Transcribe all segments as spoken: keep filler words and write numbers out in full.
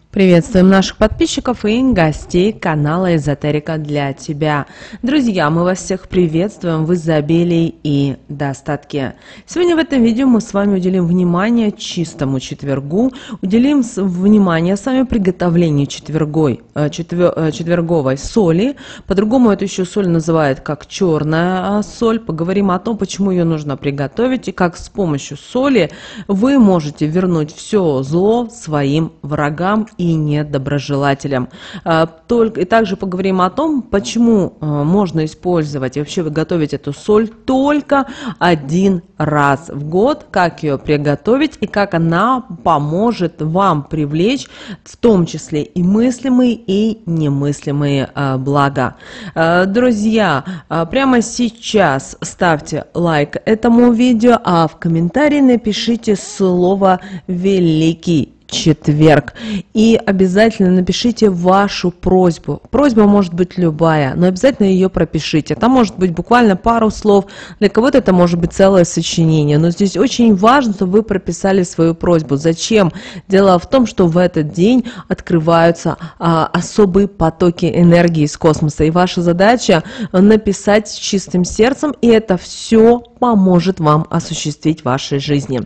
Приветствуем наших подписчиков и гостей канала Эзотерика для тебя. Друзья, мы вас всех приветствуем в изобилии и достатке. Сегодня в этом видео мы с вами уделим внимание чистому четвергу, уделим внимание с вами приготовлению четвергой, четвер, четверговой соли. По-другому эту еще соль называют как черная соль. Поговорим о том, почему ее нужно приготовить и как с помощью соли вы можете вернуть все зло своим врагам и недоброжелателям. Только, и также поговорим о том, почему можно использовать и вообще готовить эту соль только один раз в год, как ее приготовить и как она поможет вам привлечь в том числе и мыслимые, и немыслимые блага. Друзья, прямо сейчас ставьте лайк этому видео, а в комментарии напишите слово «Великий четверг». И обязательно напишите вашу просьбу. Просьба может быть любая, но обязательно ее пропишите. Там может быть буквально пару слов. Для кого-то это может быть целое сочинение. Но здесь очень важно, чтобы вы прописали свою просьбу. Зачем? Дело в том, что в этот день открываются а, особые потоки энергии из космоса. И ваша задача написать с чистым сердцем, и это все поможет вам осуществить в вашей жизни.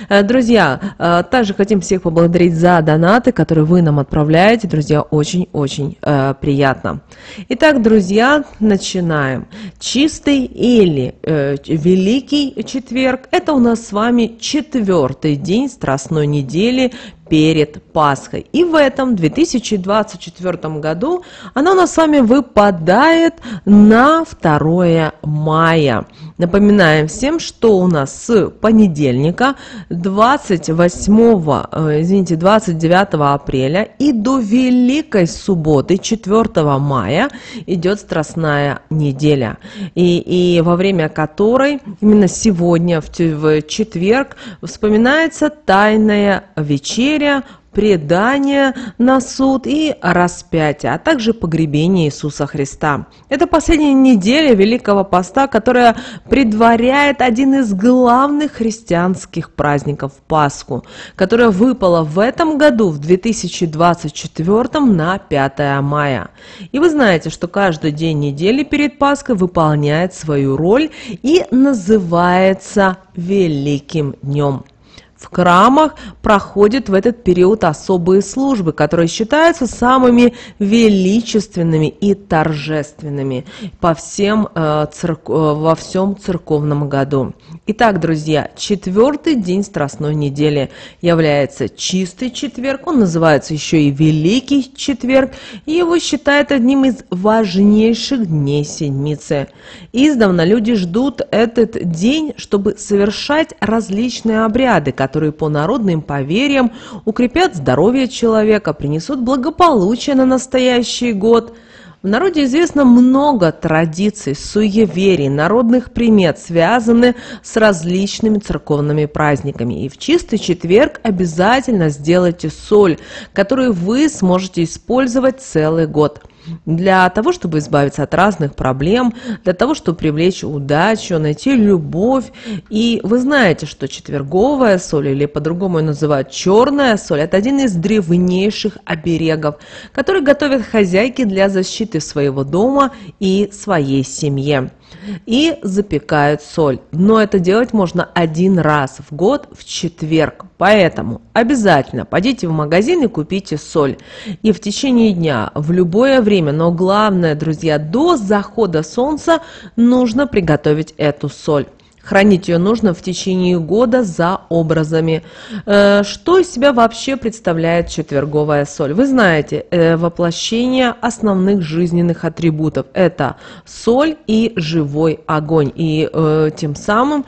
Друзья, также хотим всех поблагодарить за донаты, которые вы нам отправляете. Друзья, очень-очень э, приятно. Итак, друзья, начинаем. Чистый или э, великий четверг – это у нас с вами четвертый день Страстной недели перед Пасхой. И в этом две тысячи двадцать четвёртом году она у нас с вами выпадает на второе мая. Напоминаем всем, что у нас с понедельника двадцать восьмого, извините, двадцать девятого апреля и до Великой субботы четвёртого мая идет Страстная неделя. И, и во время которой именно сегодня, в, в четверг, вспоминается Тайная вечеря, предание на суд и распятие, а также погребение Иисуса Христа. Это последняя неделя Великого Поста, которая предваряет один из главных христианских праздников – Пасху, которая выпала в этом году, в две тысячи двадцать четвёртом, на пятое мая. И вы знаете, что каждый день недели перед Пасхой выполняет свою роль и называется Великим днем. В храмах проходят в этот период особые службы, которые считаются самыми величественными и торжественными по всем, э, церк... во всем церковном году. Итак, друзья, четвертый день Страстной недели является чистый четверг, он называется еще и Великий четверг, и его считают одним из важнейших дней седмицы. Издавна люди ждут этот день, чтобы совершать различные обряды, которые которые по народным поверьям укрепят здоровье человека, принесут благополучие на настоящий год. В народе известно много традиций, суеверий, народных примет, связанных с различными церковными праздниками. И в чистый четверг обязательно сделайте соль, которую вы сможете использовать целый год. Для того, чтобы избавиться от разных проблем, для того, чтобы привлечь удачу, найти любовь. И вы знаете, что четверговая соль, или по-другому ее называют черная соль, это один из древнейших оберегов, который готовят хозяйки для защиты своего дома и своей семьи. И запекают соль. Но это делать можно один раз в год в четверг. Поэтому обязательно пойдите в магазин и купите соль. И в течение дня, в любое время, но главное, друзья, до захода солнца нужно приготовить эту соль. Хранить ее нужно в течение года за образами. Что из себя вообще представляет четверговая соль? Вы знаете, воплощение основных жизненных атрибутов. Это соль и живой огонь. И тем самым,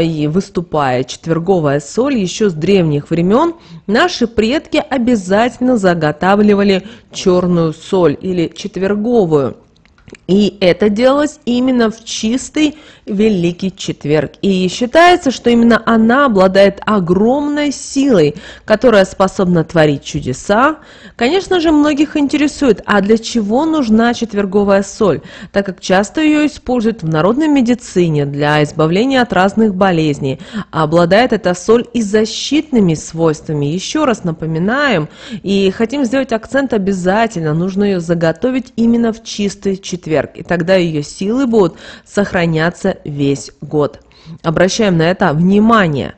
выступая четверговая соль, еще с древних времен наши предки обязательно заготавливали черную соль или четверговую. И это делалось именно в чистый Великий Четверг. И считается, что именно она обладает огромной силой, которая способна творить чудеса. Конечно же, многих интересует, а для чего нужна четверговая соль, так как часто ее используют в народной медицине для избавления от разных болезней. А обладает эта соль и защитными свойствами. Еще раз напоминаем, и хотим сделать акцент обязательно, нужно ее заготовить именно в чистый четверг. И тогда ее силы будут сохраняться весь год. Обращаем на это внимание.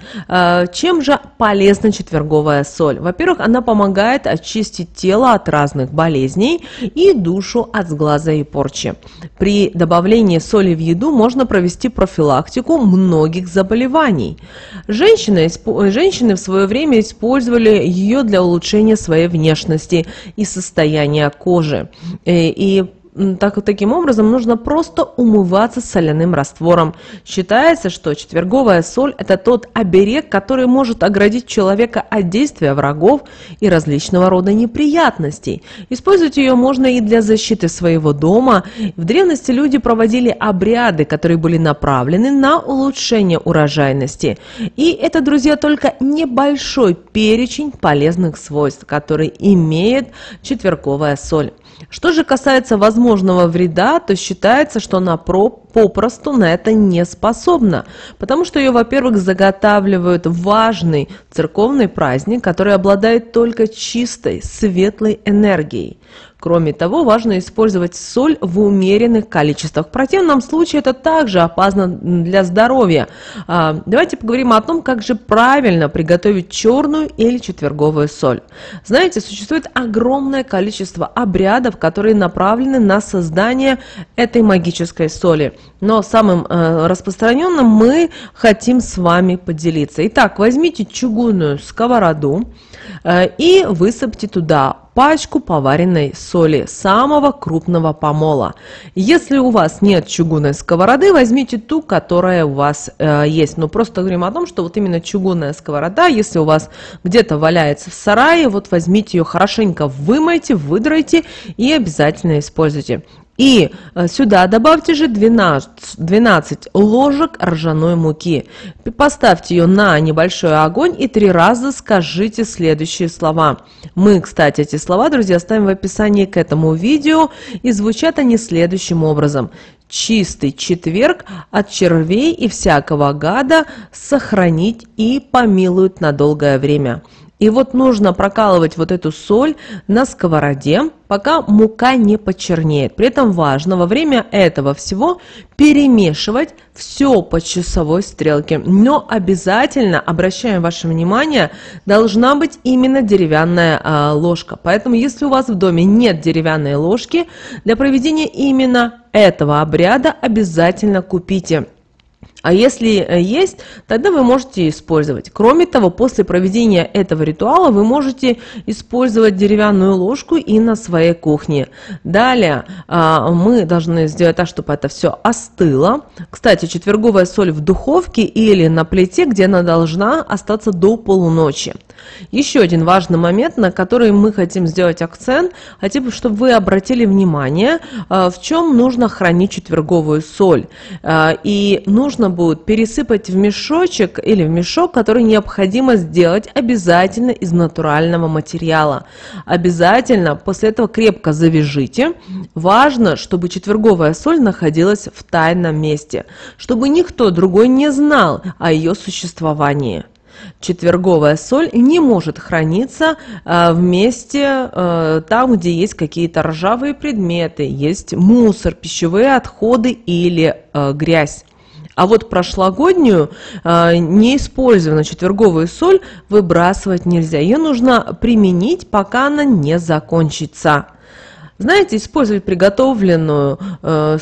Чем же полезна четверговая соль? Во-первых, она помогает очистить тело от разных болезней и душу от сглаза и порчи. При добавлении соли в еду можно провести профилактику многих заболеваний. Женщины, женщины в свое время использовали ее для улучшения своей внешности и состояния кожи. И Так, таким образом, нужно просто умываться соляным раствором. Считается, что четверговая соль – это тот оберег, который может оградить человека от действия врагов и различного рода неприятностей. Использовать ее можно и для защиты своего дома. В древности люди проводили обряды, которые были направлены на улучшение урожайности. И это, друзья, только небольшой перечень полезных свойств, которые имеет четверговая соль. Что же касается возможного вреда, то считается, что она попросту на это не способна, потому что ее, во-первых, заготавливают в важный церковный праздник, который обладает только чистой, светлой энергией. Кроме того, важно использовать соль в умеренных количествах. В противном случае это также опасно для здоровья. Давайте поговорим о том, как же правильно приготовить черную или четверговую соль. Знаете, существует огромное количество обрядов, которые направлены на создание этой магической соли. Но самым распространенным мы хотим с вами поделиться. Итак, возьмите чугунную сковороду и высыпьте туда пачку поваренной соли самого крупного помола. Если у вас нет чугунной сковороды, возьмите ту, которая у вас э, есть. Но просто говорим о том, что вот именно чугунная сковорода, если у вас где-то валяется в сарае, вот возьмите ее хорошенько, вымойте, выдрайте и обязательно используйте. И сюда добавьте же двенадцать, двенадцать ложек ржаной муки. Поставьте ее на небольшой огонь и три раза скажите следующие слова. Мы, кстати, эти слова, друзья, оставим в описании к этому видео. И звучат они следующим образом. Чистый четверг от червей и всякого гада сохранить и помилует на долгое время. И вот нужно прокалывать вот эту соль на сковороде, пока мука не почернеет. При этом важно во время этого всего перемешивать все по часовой стрелке. Но обязательно, обращаем ваше внимание, должна быть именно деревянная а, ложка. Поэтому если у вас в доме нет деревянной ложки, для проведения именно этого обряда обязательно купите. А если есть, тогда вы можете использовать. Кроме того, после проведения этого ритуала вы можете использовать деревянную ложку и на своей кухне. Далее мы должны сделать так, чтобы это все остыло. Кстати, четверговая соль в духовке или на плите, где она должна остаться до полуночи. Еще один важный момент, на который мы хотим сделать акцент, хотим, чтобы вы обратили внимание, в чем нужно хранить четверговую соль. И нужно будет пересыпать в мешочек или в мешок, который необходимо сделать обязательно из натурального материала. Обязательно после этого крепко завяжите. Важно, чтобы четверговая соль находилась в тайном месте, чтобы никто другой не знал о ее существовании. Четверговая соль не может храниться э, в месте, э, там, где есть какие-то ржавые предметы, есть мусор, пищевые отходы или э, грязь. А вот прошлогоднюю э, неиспользованную четверговую соль выбрасывать нельзя. Ее нужно применить, пока она не закончится. Знаете, использовать приготовленную э,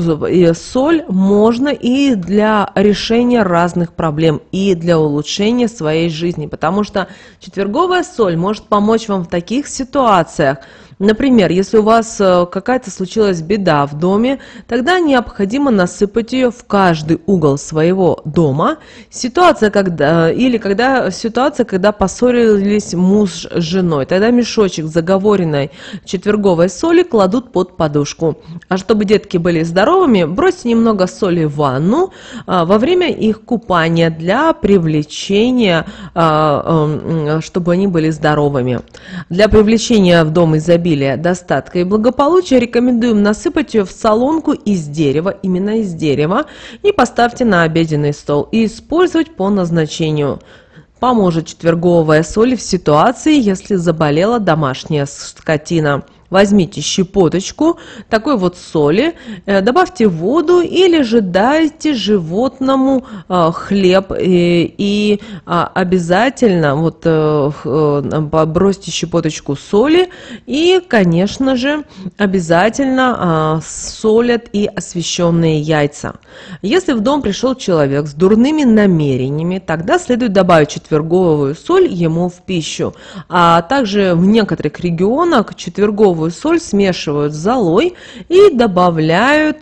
соль можно и для решения разных проблем, и для улучшения своей жизни, потому что четверговая соль может помочь вам в таких ситуациях, Например, если у вас какая-то случилась беда в доме, тогда необходимо насыпать ее в каждый угол своего дома. Ситуация, когда, или когда, ситуация, когда поссорились муж с женой, тогда мешочек заговоренной четверговой соли кладут под подушку. А чтобы детки были здоровыми, бросьте немного соли в ванну а, во время их купания для привлечения, а, а, чтобы они были здоровыми. Для привлечения в дом изобилия, достатка и благополучия рекомендуем насыпать ее в солонку из дерева, именно из дерева, и поставьте на обеденный стол и использовать по назначению. Поможет четверговая соль в ситуации, если заболела домашняя скотина. Возьмите щепоточку такой вот соли, э, добавьте воду или же дайте животному э, хлеб э, и э, обязательно вот э, э, бросьте щепоточку соли и, конечно же, обязательно э, солят и освященные яйца. Если в дом пришел человек с дурными намерениями, тогда следует добавить четверговую соль ему в пищу, а также в некоторых регионах четверговую соль смешивают с золой и добавляют,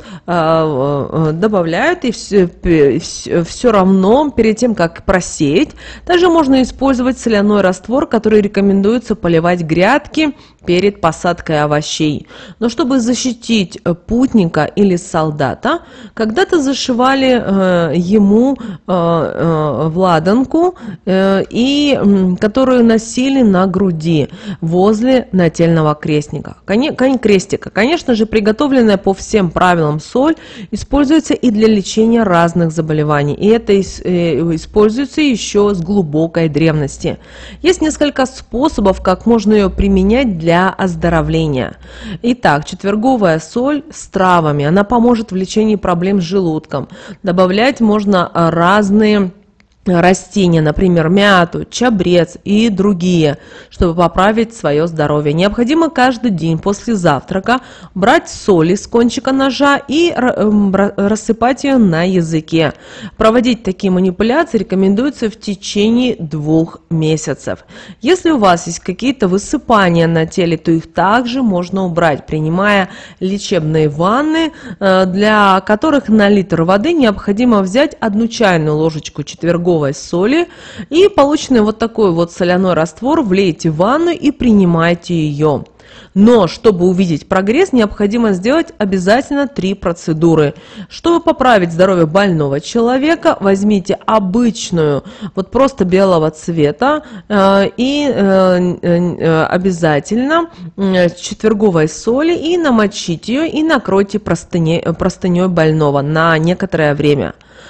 э, добавляют и все, все равно перед тем, как просеять. Также можно использовать соляной раствор, который рекомендуется поливать грядки перед посадкой овощей. Но чтобы защитить путника или солдата, когда-то зашивали э, ему э, э, владанку, э, и, э, которую носили на груди возле нательного крестника. Крестика. Конечно же, приготовленная по всем правилам соль используется и для лечения разных заболеваний. И это используется еще с глубокой древности. Есть несколько способов, как можно ее применять для оздоровления. Итак, четверговая соль с травами. Она поможет в лечении проблем с желудком. Добавлять можно разные растения, например, мяту, чабрец и другие, чтобы поправить свое здоровье. Необходимо каждый день после завтрака брать соль из кончика ножа и рассыпать ее на языке. Проводить такие манипуляции рекомендуется в течение двух месяцев. Если у вас есть какие-то высыпания на теле, то их также можно убрать, принимая лечебные ванны, для которых на литр воды необходимо взять одну чайную ложечку четверговой соли, и полученный вот такой вот соляной раствор влейте в ванну и принимайте ее. Но чтобы увидеть прогресс, необходимо сделать обязательно три процедуры. Чтобы поправить здоровье больного человека, возьмите обычную, вот просто белого цвета, э, и э, э, обязательно э, четверговой соли, и намочите ее и накройте простыней, простыней больного на некоторое время.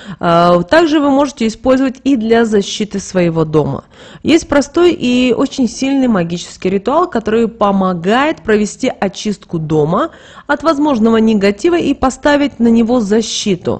Также вы можете использовать и для защиты своего дома. Есть простой и очень сильный магический ритуал, который помогает провести очистку дома от возможного негатива и поставить на него защиту.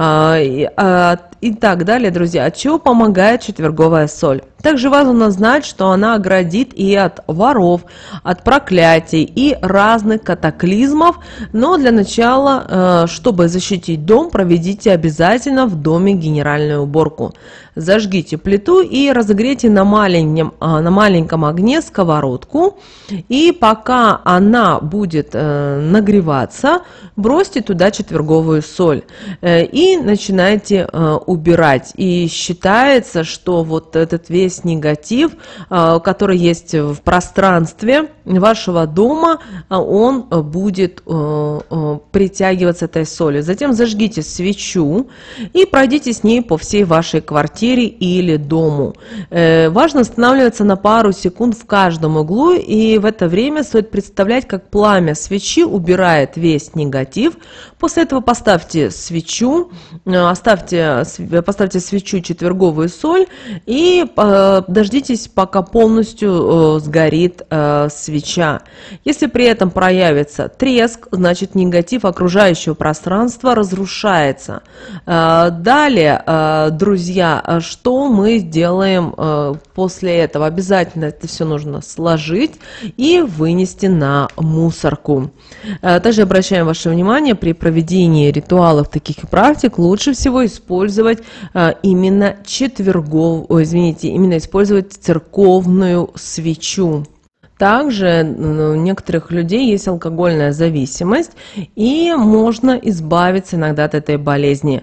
И так далее, друзья. От чего помогает четверговая соль? Также важно знать, что она оградит и от воров, от проклятий и разных катаклизмов. Но для начала, чтобы защитить дом, проведите обязательно в доме генеральную уборку. Зажгите плиту и разогрейте на маленьком, на маленьком огне сковородку. И пока она будет нагреваться, бросьте туда четверговую соль и начинайте убирать. И считается, что вот этот весь негатив, который есть в пространстве вашего дома, он будет притягиваться этой солью. Затем зажгите свечу и пройдите с ней по всей вашей квартире или дому. Важно останавливаться на пару секунд в каждом углу, и в это время стоит представлять, как пламя свечи убирает весь негатив. После этого поставьте свечу, оставьте, поставьте свечу четверговую соль и дождитесь, пока полностью сгорит свеча. Если при этом проявится треск, значит негатив окружающего пространства разрушается. Далее, друзья, что мы делаем после этого? Обязательно это все нужно сложить и вынести на мусорку. Также обращаем ваше внимание, при проведении ритуалов таких практик лучше всего использовать именно четверговую, извините, именно использовать церковную свечу. Также у некоторых людей есть алкогольная зависимость, и можно избавиться иногда от этой болезни.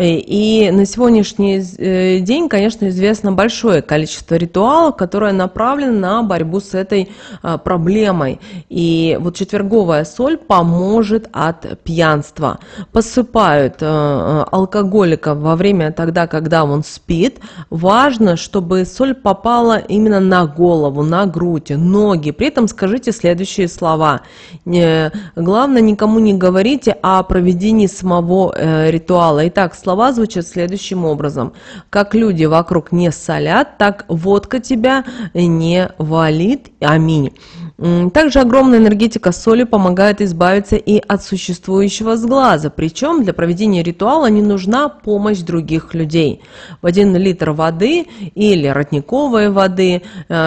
И на сегодняшний день, конечно, известно большое количество ритуалов, которые направлены на борьбу с этой проблемой. И вот четверговая соль поможет от пьянства. Посыпают алкоголика во время тогда, когда он спит. Важно, чтобы соль попала именно на голову, на грудь, ноги. При этом скажите следующие слова. Главное, никому не говорите о проведении самого э, ритуала. Итак, слова звучат следующим образом. Как люди вокруг не солят, так водка тебя не валит. Аминь. Также огромная энергетика соли помогает избавиться и от существующего сглаза. Причем для проведения ритуала не нужна помощь других людей. В один литр воды или родниковой воды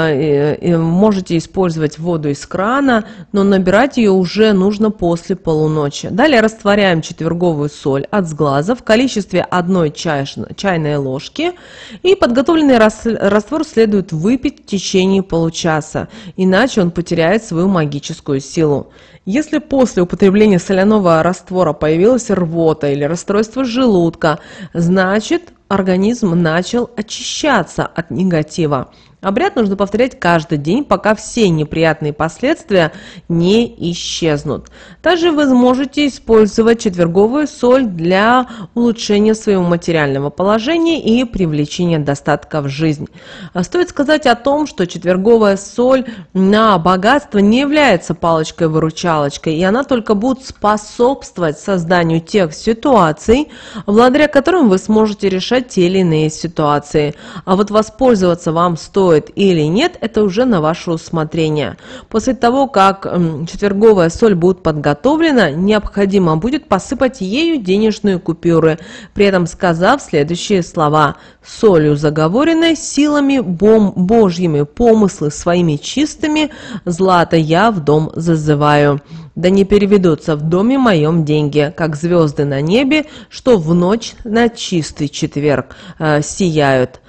э, можете использовать воду из крана, но набирать ее уже нужно после полуночи. Далее растворяем четверговую соль от сглаза в количестве одной чайной ложки. И подготовленный раствор следует выпить в течение получаса, иначе он потеряет свою магическую силу. Если после употребления соляного раствора появилась рвота или расстройство желудка, значит, организм начал очищаться от негатива. Обряд нужно повторять каждый день, пока все неприятные последствия не исчезнут. Также вы сможете использовать четверговую соль для улучшения своего материального положения и привлечения достатка в жизнь. Стоит сказать о том, что четверговая соль на богатство не является палочкой-выручалочкой, и она только будет способствовать созданию тех ситуаций, благодаря которым вы сможете решать те или иные ситуации. А вот воспользоваться вам стоит или нет, это уже на ваше усмотрение. После того, как четверговая соль будет подготовлена, необходимо будет посыпать ею денежные купюры, при этом сказав следующие слова: «Солью заговоренной, силами бом Божьими, помыслы своими чистыми, злато я в дом зазываю. Да не переведутся в доме моем деньги, как звезды на небе, что в ночь на чистый четверг э, сияют».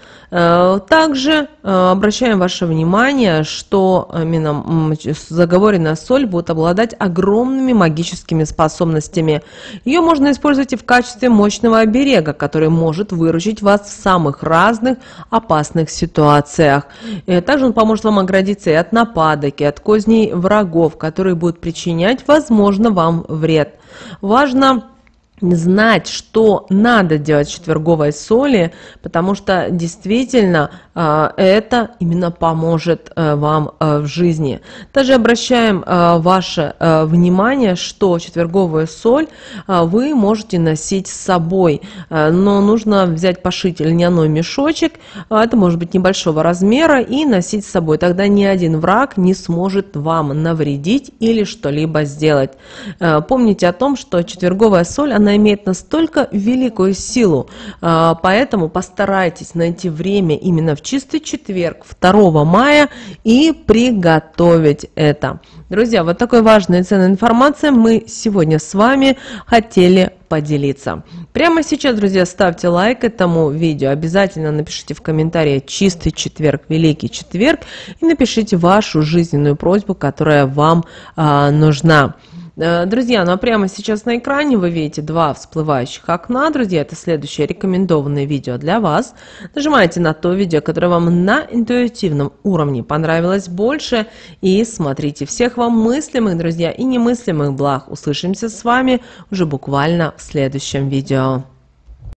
Также обращаем ваше внимание, что именно заговоренная соль будет обладать огромными магическими способностями. Ее можно использовать и в качестве мощного оберега, который может выручить вас в самых разных опасных ситуациях. Также он поможет вам оградиться и от нападок, и от козней врагов, которые будут причинять, возможно, вам вред. Важно знать, что надо делать с четверговой соли, потому что действительно э, это именно поможет э, вам э, в жизни. Также обращаем э, ваше э, внимание, что четверговую соль э, вы можете носить с собой, э, но нужно взять, пошить льняной мешочек, э, это может быть небольшого размера, и носить с собой. Тогда ни один враг не сможет вам навредить или что-либо сделать. Э, помните о том, что четверговая соль, она имеет настолько великую силу, поэтому постарайтесь найти время именно в чистый четверг, второго мая, и приготовить это. Друзья, вот такой важной и ценной информацией мы сегодня с вами хотели поделиться. Прямо сейчас, друзья, ставьте лайк этому видео, обязательно напишите в комментариях «Чистый четверг», «Великий четверг», и напишите вашу жизненную просьбу, которая вам а, нужна. Друзья, ну а прямо сейчас на экране вы видите два всплывающих окна. Друзья, это следующее рекомендованное видео для вас. Нажимайте на то видео, которое вам на интуитивном уровне понравилось больше, и смотрите. Всех вам мыслимых, друзья, и немыслимых благ. Услышимся с вами уже буквально в следующем видео.